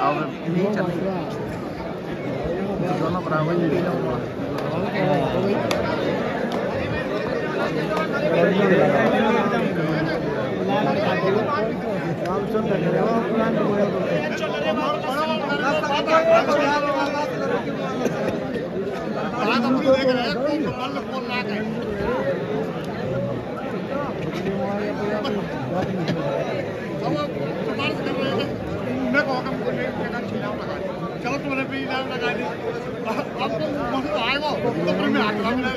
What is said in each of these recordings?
अब नहीं चले दोनों बराबर ही चलो तुमने भी इनाम लगा दी अब तो मन आएगा तो फिर मैं आगरा मिलेगा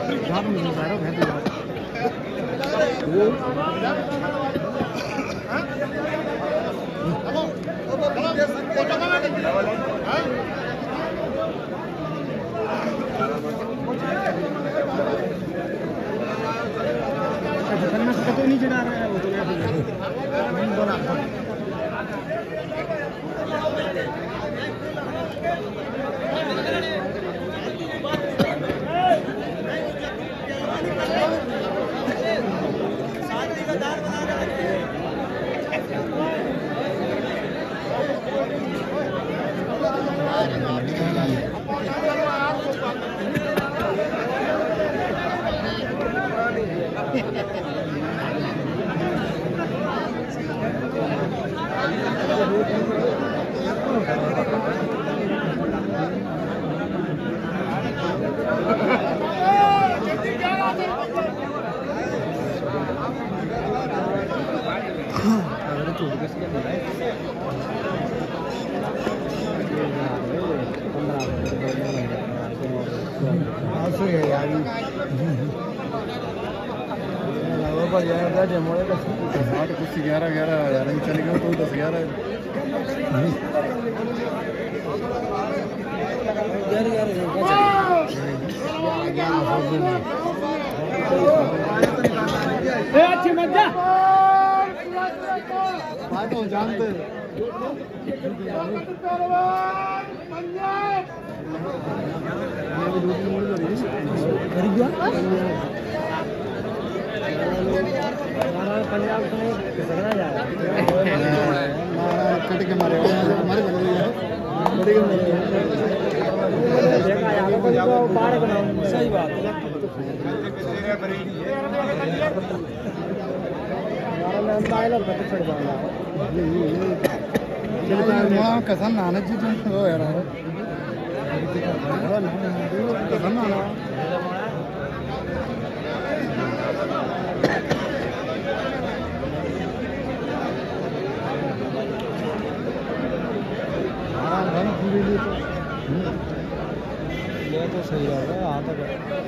तो नहीं चढ़ा रहा है वो तो कुछ 11 चले गए तो 10-11 अच्छी मजा जानते पंजाब कट के मारे हमारे सही बात कसम नाना जी तुम यार कसम नाना ये तो सही है आता है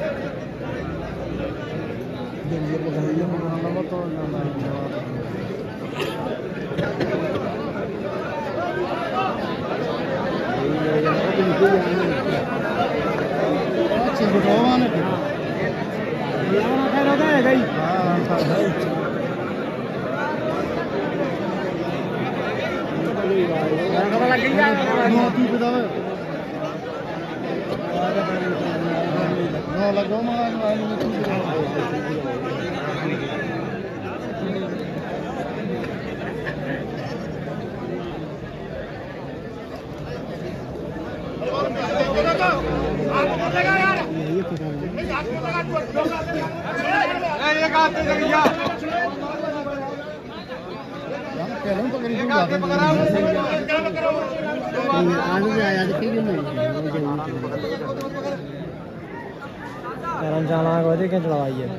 चढ़वाइए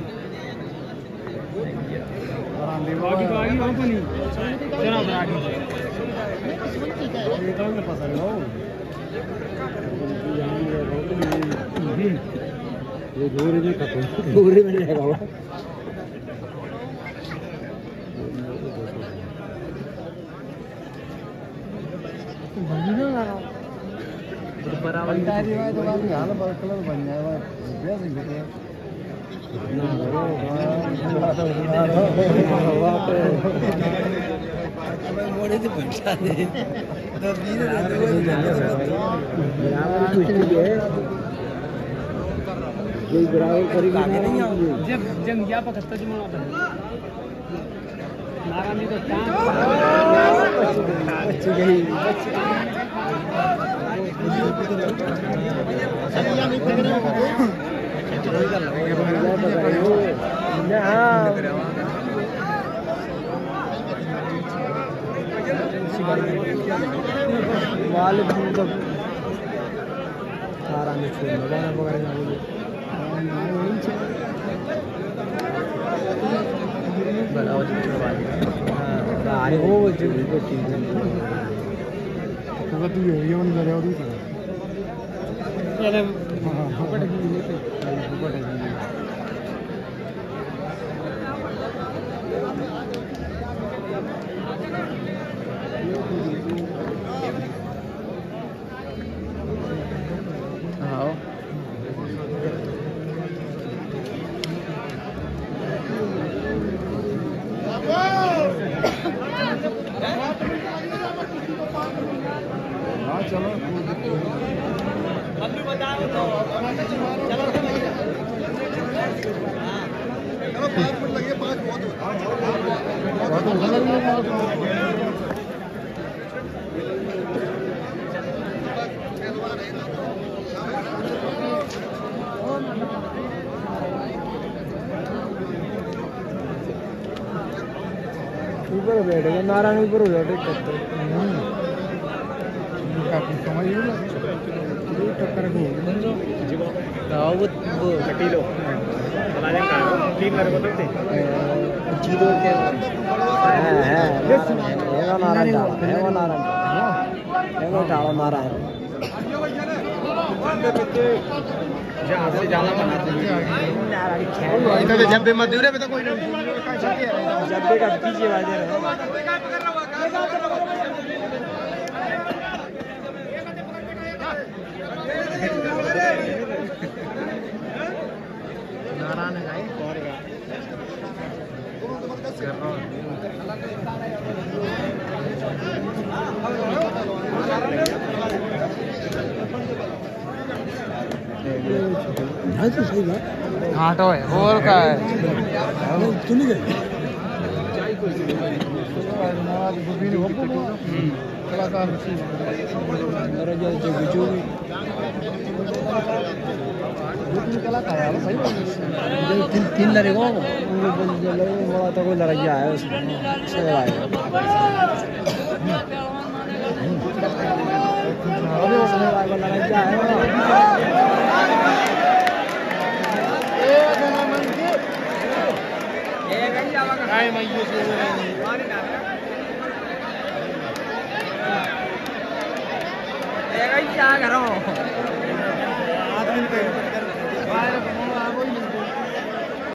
दूरी में जाएगा बराबर कलर बन जाएगा मोड़े से पहुंचा दे जब या पकड़ता जो बच्ची गई वाले तो सारा में छोड़ लगाना पकड़ना बड़ा हो चुका अरे वो जो ठीक है तू ये नहीं कर रहा तू अरे हां पकड़ के लेते पकड़ के आओ हाँ चलो बताओ तो चलो चलो 5 मिनट लगे 5 बहुत ऊपर बैठेगा नारायण ऊपर हो जाते करते काफी समय ही होगा टक्कर को वो कटी लो चला का 3 कर बोलते जीरो के है वो नारायण डालो नारायण से ज्यादा बनाते हैं जब भी मत दूरे पे तो कोई जब भी का पीछे वाले नारायण गाय और घाटो है और का है तू नहीं गई कलाकार तीन लड़ेगा बड़ा तो कोई लड़ाइया है उसमें लड़ाइया है क्या करो आदमी